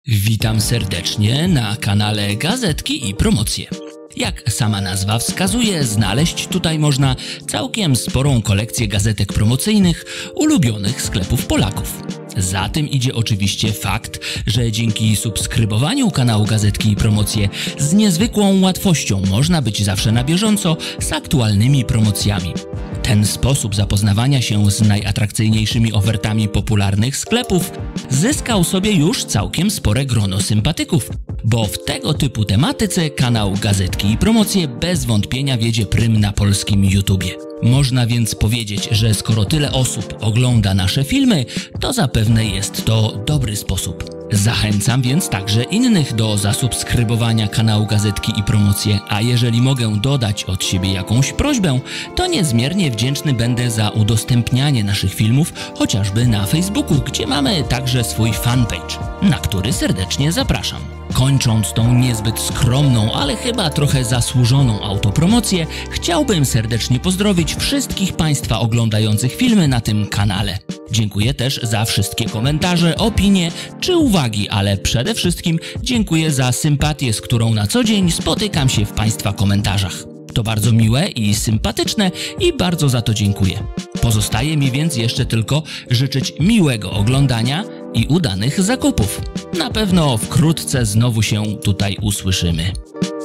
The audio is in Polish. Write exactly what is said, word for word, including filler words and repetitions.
Witam serdecznie na kanale Gazetki i Promocje. Jak sama nazwa wskazuje, znaleźć tutaj można całkiem sporą kolekcję gazetek promocyjnych ulubionych sklepów Polaków. Za tym idzie oczywiście fakt, że dzięki subskrybowaniu kanału Gazetki i Promocje z niezwykłą łatwością można być zawsze na bieżąco z aktualnymi promocjami. Ten sposób zapoznawania się z najatrakcyjniejszymi ofertami popularnych sklepów zyskał sobie już całkiem spore grono sympatyków, bo w tego typu tematyce kanał Gazetki i Promocje bez wątpienia wiedzie prym na polskim YouTubie. Można więc powiedzieć, że skoro tyle osób ogląda nasze filmy, to zapewne jest to dobry sposób. Zachęcam więc także innych do zasubskrybowania kanału Gazetki i Promocje, a jeżeli mogę dodać od siebie jakąś prośbę, to niezmiernie wdzięczny będę za udostępnianie naszych filmów chociażby na Facebooku, gdzie mamy także swój fanpage, na który serdecznie zapraszam. Kończąc tą niezbyt skromną, ale chyba trochę zasłużoną autopromocję, chciałbym serdecznie pozdrowić wszystkich Państwa oglądających filmy na tym kanale. Dziękuję też za wszystkie komentarze, opinie czy uwagi, ale przede wszystkim dziękuję za sympatię, z którą na co dzień spotykam się w Państwa komentarzach. To bardzo miłe i sympatyczne i bardzo za to dziękuję. Pozostaje mi więc jeszcze tylko życzyć miłego oglądania i udanych zakupów. Na pewno wkrótce znowu się tutaj usłyszymy.